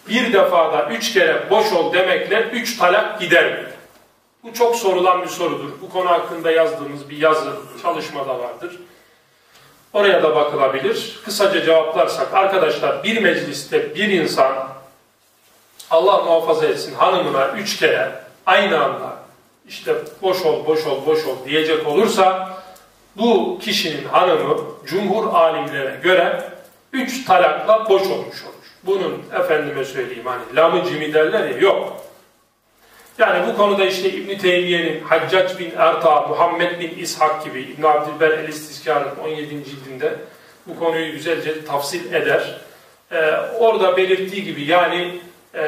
bir defada 3 kere boş ol demekle 3 talak gider mi? Bu çok sorulan bir sorudur. Bu konu hakkında yazdığımız bir yazı, çalışmada vardır. Oraya da bakılabilir. Kısaca cevaplarsak, arkadaşlar bir mecliste bir insan, Allah muhafaza etsin, hanımına 3 kere aynı anda işte boş ol, boş ol, boş ol diyecek olursa, bu kişinin hanımı cumhur alimlere göre 3 talakla boş olmuş olur. Bunun efendime söyleyeyim hani lamı cimi derler ya, yok. Yani bu konuda işte İbn-i Teymiye'nin Haccac bin Erta, Muhammed bin İshak gibi İbn Abdülber el-İstizkar'ın 17. cildinde bu konuyu güzelce tafsil eder. Orada belirttiği gibi yani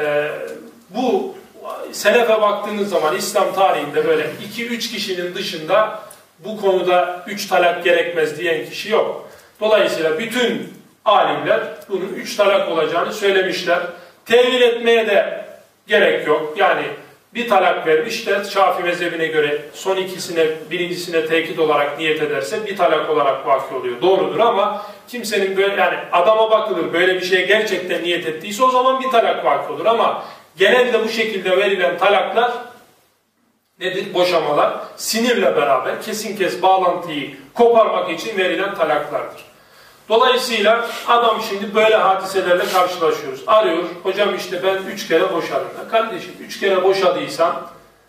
bu selefe baktığınız zaman İslam tarihinde böyle 2-3 kişinin dışında bu konuda 3 talak gerekmez diyen kişi yok. Dolayısıyla bütün alimler bunun 3 talak olacağını söylemişler. Tevil etmeye de gerek yok. Yani bir talak vermiş de Şafii mezhebine göre son ikisine, birincisine tekit olarak niyet ederse bir talak olarak vaki oluyor. Doğrudur ama kimsenin böyle, yani adama bakılır, böyle bir şeye gerçekten niyet ettiyse o zaman bir talak vaki olur ama genelde bu şekilde verilen talaklar nedir? Boşamalar sinirle beraber kesin kes bağlantıyı koparmak için verilen talaklardır. Dolayısıyla adam şimdi böyle hadiselerle karşılaşıyoruz. Arıyor, hocam işte ben 3 kere boşadım. Kardeşim 3 kere boşadıysan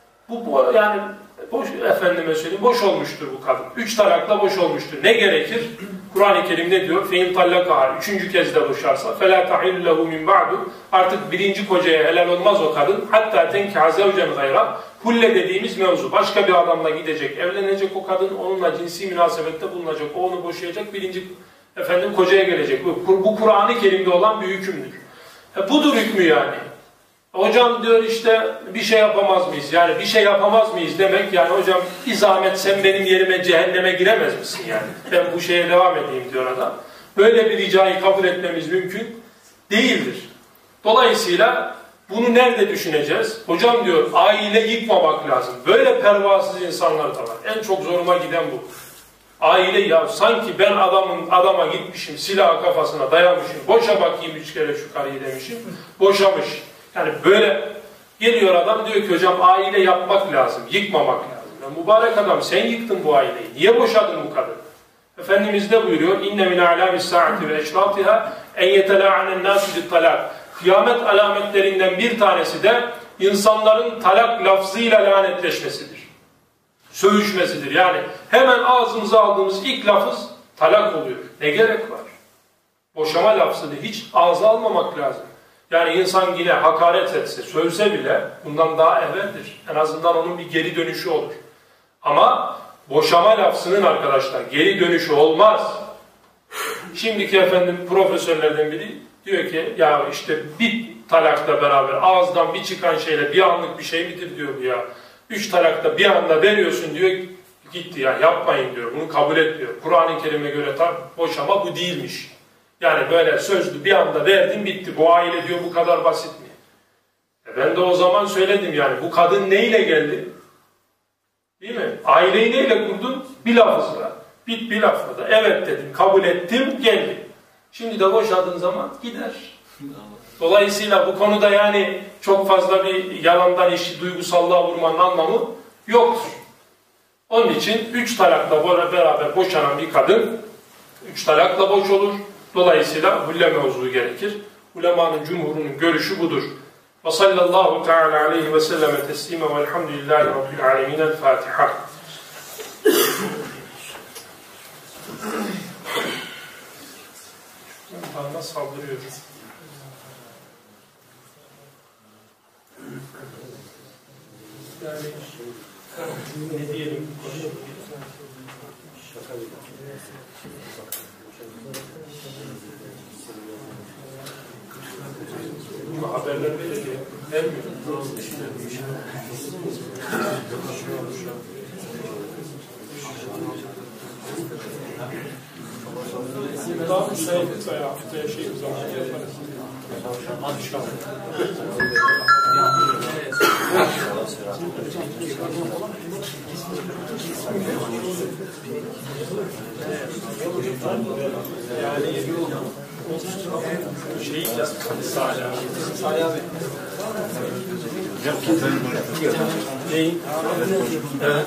bu yani efendime söyleyeyim boş olmuştur bu kadın. 3 talakla boş olmuştur. Ne gerekir? Kur'an-ı Kerim ne diyor? فَاِنْ طَلَّقَهَا 3. kez de boşarsa فَلَا تَحِلُّ لَهُ مِنْ بَعْدُ artık birinci kocaya helal olmaz o kadın. Hatta تَنْكِحَ زَوْجًا غَيْرًا Hulle dediğimiz mevzu. Başka bir adamla gidecek, evlenecek o kadın, onunla cinsi münasebette bulunacak, o onu boşayacak, birinci kocaya gelecek. Bu Kur'an-ı Kerim'de olan bir hükümdür. Budur hükmü yani. Hocam diyor işte bir şey yapamaz mıyız? Yani bir şey yapamaz mıyız demek yani hocam bir zahmet sen benim yerime cehenneme giremez misin yani? Ben bu şeye devam edeyim diyor adam. Böyle bir ricayı kabul etmemiz mümkün değildir. Dolayısıyla bunu nerede düşüneceğiz? Hocam diyor aile yıkmamak lazım. Böyle pervasız insanlar da var. En çok zoruma giden bu. Aile ya sanki ben adama gitmişim silahı kafasına dayamışım. Boşa bakayım 3 kere şu karıyı demişim. Boşamış. Yani böyle geliyor adam diyor ki hocam aile yapmak lazım, yıkmamak lazım. Ya mübarek adam sen yıktın bu aileyi. Niye boşadın bu kadını? Efendimiz de buyuruyor inne min a'lamis saati ve eşratiha en yetela'anen nasu bit-talak. Kıyamet alametlerinden bir tanesi de insanların talak lafzıyla lanetleşmesidir. Sövüşmesidir. Yani hemen ağzımıza aldığımız ilk lafız talak oluyor. Ne gerek var? Boşama lafzını hiç ağza almamak lazım. Yani insan yine hakaret etse, sövse bile bundan daha evveldir. En azından onun bir geri dönüşü olur. Ama boşama lafzının arkadaşlar geri dönüşü olmaz. Şimdiki profesörlerden biri diyor ki ya işte bir talakla beraber ağızdan bir çıkan şeyle bir anlık bir şey midir diyor bu ya. 3 talakta bir anda veriyorsun diyor gitti ya yapmayın diyor. Bunu kabul etmiyor. Kur'an-ı Kerim'e göre boşama bu değilmiş. Yani böyle sözlü bir anda verdin bitti. Bu aile diyor bu kadar basit mi? Ben de o zaman söyledim yani bu kadın neyle geldi? Değil mi? Aileyi neyle kurdun? Bir lafızla. Bir lafla da evet dedim, kabul ettim, geldim. Şimdi de boşadığın zaman gider. Dolayısıyla bu konuda yani çok fazla bir yalandan işi duygusallığa vurmanın anlamı yoktur. Onun için 3 talakla beraber boşanan bir kadın 3 talakla boş olur. Dolayısıyla hulle mevzu gerekir. Ulemanın cumhurunun görüşü budur. Ve sallallahu teala aleyhi ve selleme teslime velhamdülillahi rabbil alemin. El Fatiha. Bana saldırıyoruz. Yani ne diyelim? Bu haberler verir ya. Vermiyor. Daha müsait veya haftaya zaman yaparız. İnşallah. Yani Salih abi. Neyin? Evet.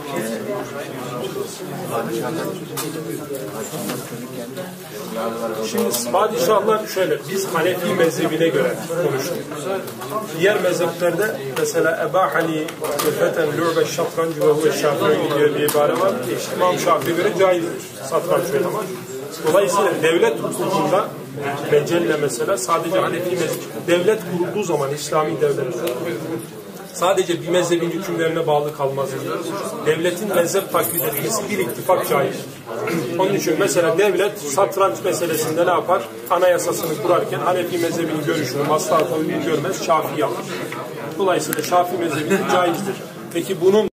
Şimdi padişahlar şöyle, biz Hanefi mezhebine göre konuştuk. Diğer mezheplerde mesela ebahani feten lü'be şatrancı ve huve şafii diye bir ibare var. İmam Şafii'ye göre caizdir satranç oynamak. Dolayısıyla devlet hukukunda mecelle mesela sadece Hanefi mezhebi, devlet kurulduğu zaman İslami devlet sadece bir mezhebin hükümlerine bağlı kalmaz. Devletin mezhep taklit etmesi bir ittifak caiz. Onun için mesela devlet satranç meselesinde ne yapar? Anayasasını kurarken Hanefi mezhebinin görüşünü maslahat uygun görmez, Şafii yapar. Dolayısıyla Şafii mezhebi caizdir. Peki bunun